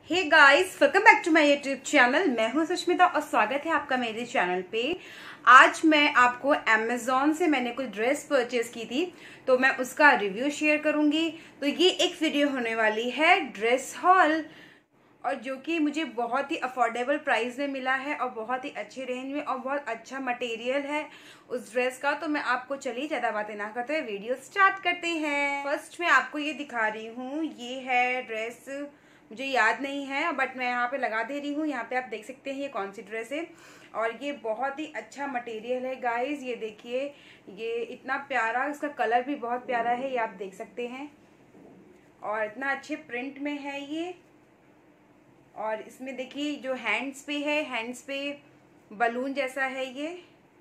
Hey guys, welcome back to my YouTube channel. मैं हूं सुष्मिता और स्वागत है आपका मेरे चैनल पे। आज मैं आपको अमेजोन से मैंने कुछ ड्रेस परचेज की थी, तो मैं उसका रिव्यू शेयर करूंगी। तो ये एक वीडियो होने वाली है ड्रेस हॉल, और जो कि मुझे बहुत ही अफोर्डेबल प्राइस में मिला है और बहुत ही अच्छे रेंज में और बहुत अच्छा मटेरियल है उस ड्रेस का। तो मैं आपको चलिए ज़्यादा बातें ना करते हुए वीडियो स्टार्ट करते हैं। फर्स्ट मैं आपको ये दिखा रही हूँ, ये है ड्रेस, मुझे याद नहीं है बट मैं यहाँ पे लगा दे रही हूँ। यहाँ पे आप देख सकते हैं ये कौन सी ड्रेस है, और ये बहुत ही अच्छा मटेरियल है गाइज। ये देखिए, ये इतना प्यारा, इसका कलर भी बहुत प्यारा है, ये आप देख सकते हैं, और इतना अच्छे प्रिंट में है ये। और इसमें देखिए जो हैंड्स पे है, हैंड्स पे बलून जैसा है ये,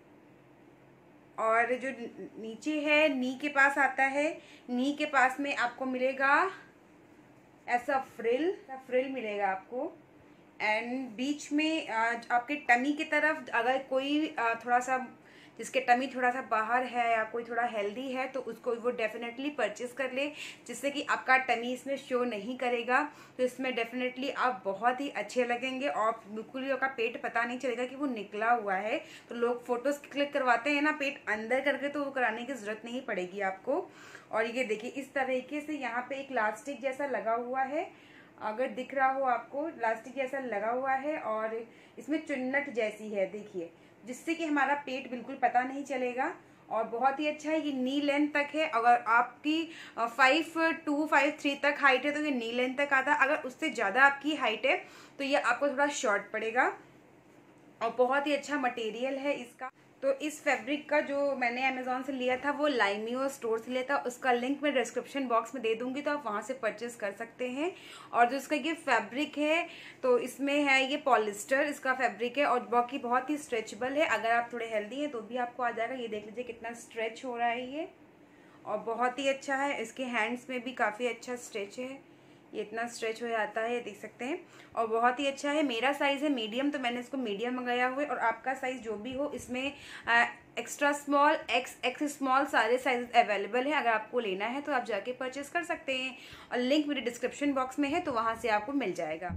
और जो नीचे है नी के पास आता है, नी के पास में आपको मिलेगा ऐसा फ्रिल मिलेगा आपको। एंड बीच में आपके टमी की तरफ अगर कोई थोड़ा सा, जिसके टमी थोड़ा सा बाहर है या कोई थोड़ा हेल्दी है, तो उसको वो डेफिनेटली परचेज कर ले, जिससे कि आपका टमी इसमें शो नहीं करेगा। तो इसमें डेफिनेटली आप बहुत ही अच्छे लगेंगे और बिल्कुल भी आपका पेट पता नहीं चलेगा कि वो निकला हुआ है। तो लोग फोटोज क्लिक करवाते हैं ना पेट अंदर करके, तो वो कराने की जरूरत नहीं पड़ेगी आपको। और ये देखिए इस तरीके से यहाँ पे एक इलास्टिक जैसा लगा हुआ है, अगर दिख रहा हो आपको, इलास्टिक जैसा लगा हुआ है, और इसमें चुन्नट जैसी है देखिए, जिससे कि हमारा पेट बिल्कुल पता नहीं चलेगा। और बहुत ही अच्छा है, ये नी लेंथ तक है। अगर आपकी 5'2", 5'3" तक हाइट है तो ये नी लेंथ तक आता है। अगर उससे ज़्यादा आपकी हाइट है तो ये आपको थोड़ा शॉर्ट पड़ेगा, और बहुत ही अच्छा मटेरियल है इसका। तो इस फैब्रिक का जो मैंने अमेजोन से लिया था वो लाइमियो स्टोर से लिया था, उसका लिंक मैं डिस्क्रिप्शन बॉक्स में दे दूंगी, तो आप वहां से परचेज कर सकते हैं। और जो इसका ये फैब्रिक है, तो इसमें है ये पॉलिस्टर इसका फैब्रिक है, और बाकी बहुत ही स्ट्रेचेबल है। अगर आप थोड़े हेल्दी हैं तो भी आपको आ जाएगा। ये देख लीजिए कितना स्ट्रेच हो रहा है ये, और बहुत ही अच्छा है। इसके हैंड्स में भी काफ़ी अच्छा स्ट्रेच है, ये इतना स्ट्रेच हो जाता है, ये देख सकते हैं, और बहुत ही अच्छा है। मेरा साइज़ है मीडियम, तो मैंने इसको मीडियम मंगाया हुआ है। और आपका साइज़ जो भी हो, इसमें एक्स्ट्रा स्मॉल, एक्स स्मॉल सारे साइज अवेलेबल है। अगर आपको लेना है तो आप जाके परचेस कर सकते हैं, और लिंक मेरे डिस्क्रिप्शन बॉक्स में है, तो वहाँ से आपको मिल जाएगा।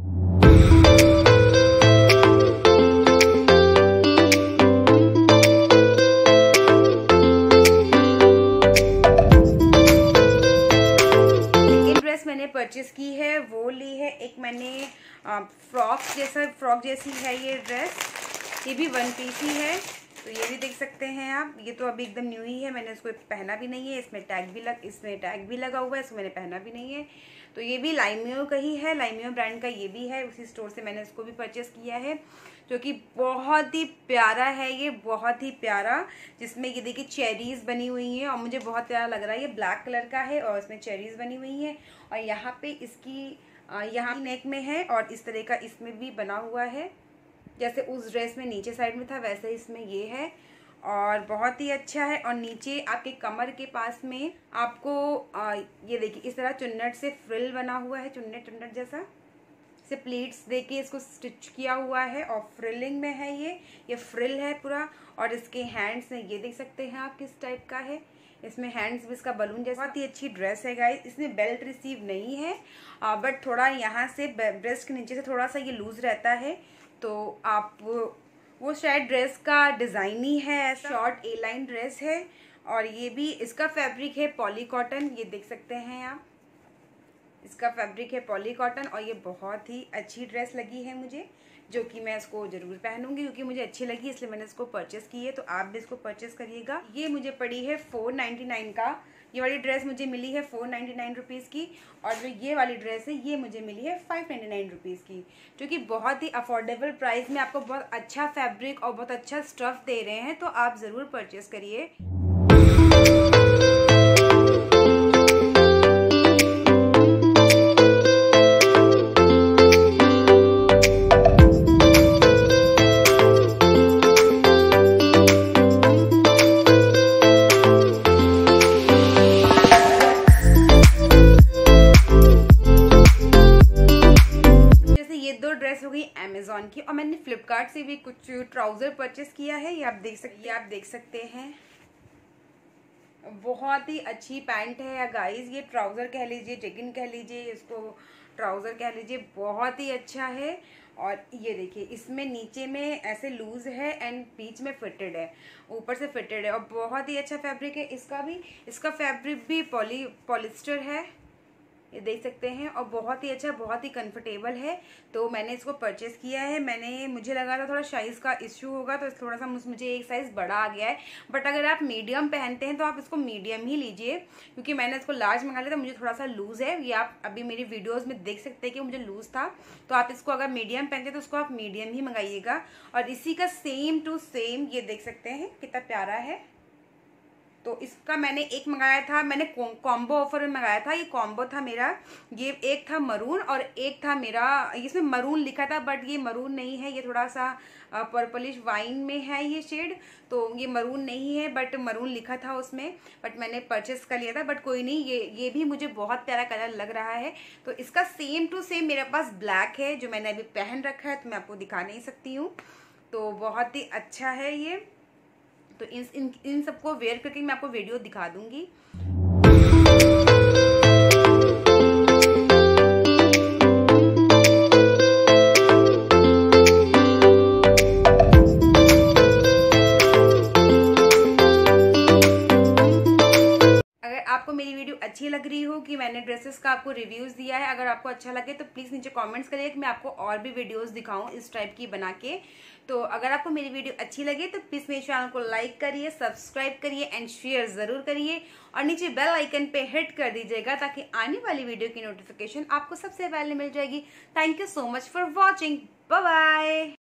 मैंने परचेस की है वो ली है एक, मैंने फ्रॉक जैसी है ये ड्रेस, ये भी वन पीस ही है। तो ये भी देख सकते हैं आप, ये तो अभी एकदम न्यू ही है, मैंने इसको पहना भी नहीं है। इसमें टैग भी लगा हुआ है, इसको मैंने पहना भी नहीं है। तो ये भी लाइमियो का ही है, लाइमियो ब्रांड का ये भी है, उसी स्टोर से मैंने इसको भी परचेस किया है, जो कि बहुत ही प्यारा है ये, बहुत ही प्यारा। जिसमें ये देखिए चेरीज बनी हुई हैं, और मुझे बहुत प्यारा लग रहा है। ये ब्लैक कलर का है और इसमें चेरीज बनी हुई हैं, और यहाँ पे इसकी यहाँ नेक में है, और इस तरह का इसमें भी बना हुआ है। जैसे उस ड्रेस में नीचे साइड में था, वैसे इसमें ये है, और बहुत ही अच्छा है। और नीचे आपके कमर के पास में आपको ये देखिए इस तरह चुन्नट से फ्रिल बना हुआ है, चुन्नट जैसा से प्लीट्स देके इसको स्टिच किया हुआ है, और फ्रिलिंग में है ये फ्रिल है पूरा। और इसके हैंड्स में ये देख सकते हैं आप किस टाइप का है, इसमें हैंड्स भी इसका बलून जैसा। बहुत ही अच्छी ड्रेस है गाइस। इसमें बेल्ट रिसीव नहीं है, बट थोड़ा यहाँ से ब्रेस्ट के नीचे से थोड़ा सा ये लूज रहता है, तो आप वो शायद ड्रेस का डिज़ाइन ही है, शॉर्ट ए लाइन ड्रेस है। और ये भी इसका फैब्रिक है पॉली कॉटन, ये देख सकते हैं आप, इसका फैब्रिक है पॉली कॉटन। और ये बहुत ही अच्छी ड्रेस लगी है मुझे, जो कि मैं इसको ज़रूर पहनूंगी क्योंकि मुझे अच्छी लगी, इसलिए मैंने इसको परचेस की है। तो आप भी इसको परचेस करिएगा। ये मुझे पड़ी है 499 का, ये वाली ड्रेस मुझे मिली है 499 रुपीज़ की, और जो ये वाली ड्रेस है ये मुझे मिली है 599 रुपीज़ की, जो कि बहुत ही अफोर्डेबल प्राइस में आपको बहुत अच्छा फैब्रिक और बहुत अच्छा स्टफ़ दे रहे हैं। तो आप ज़रूर परचेस करिए। अमेजोन की, और मैंने फ्लिपकार्ट से भी कुछ ट्राउजर परचेस किया है, ये आप देख सकते हैं। बहुत ही अच्छी पैंट है या गाइस, ये ट्राउजर कह लीजिए, जेगिन कह लीजिए, इसको ट्राउज़र कह लीजिए, बहुत ही अच्छा है। और ये देखिए, इसमें नीचे में ऐसे लूज है एंड बीच में फिटेड है, ऊपर से फिटेड है, और बहुत ही अच्छा फैब्रिक है इसका भी। इसका फैब्रिक भी पॉलिस्टर है, ये देख सकते हैं, और बहुत ही अच्छा, बहुत ही कंफर्टेबल है। तो मैंने इसको परचेज़ किया है। मुझे लगा था थोड़ा साइज़ का इश्यू होगा, तो थोड़ा सा मुझे एक साइज़ बड़ा आ गया है। बट अगर आप मीडियम पहनते हैं तो आप इसको मीडियम ही लीजिए, क्योंकि मैंने इसको लार्ज मंगा लिया था, मुझे थोड़ा सा लूज़ है। ये आप अभी मेरी वीडियोज़ में देख सकते हैं कि मुझे लूज़ था। तो आप इसको अगर मीडियम पहनते हैं तो उसको आप मीडियम ही मंगाइएगा। और इसी का सेम टू सेम ये देख सकते हैं कितना प्यारा है। तो इसका मैंने एक मंगाया था, मैंने कॉम्बो ऑफर में मंगाया था। ये कॉम्बो था मेरा, ये एक था मरून और एक था मेरा, इसमें मरून लिखा था बट ये मरून नहीं है, ये थोड़ा सा पर्पलिश वाइन में है ये शेड। तो ये मरून नहीं है बट मरून लिखा था उसमें, बट मैंने परचेस कर लिया था। बट कोई नहीं, ये भी मुझे बहुत प्यारा कलर लग रहा है। तो इसका सेम टू सेम मेरे पास ब्लैक है, जो मैंने अभी पहन रखा है, तो मैं आपको दिखा नहीं सकती हूँ। तो बहुत ही अच्छा है ये। तो इन सबको वेयर करके मैं आपको वीडियो दिखा दूंगी। आपको मेरी वीडियो अच्छी लग रही हो कि मैंने ड्रेसेस का आपको रिव्यूज दिया है, अगर आपको अच्छा लगे तो प्लीज़ नीचे कमेंट्स करिए कि मैं आपको और भी वीडियोस दिखाऊं इस टाइप की बना के। तो अगर आपको मेरी वीडियो अच्छी लगे तो प्लीज़ मेरे चैनल को लाइक करिए, सब्सक्राइब करिए एंड शेयर ज़रूर करिए, और नीचे बेल आइकन पे हिट कर दीजिएगा ताकि आने वाली वीडियो की नोटिफिकेशन आपको सबसे पहले मिल जाएगी। Thank you so much for watching, bye bye.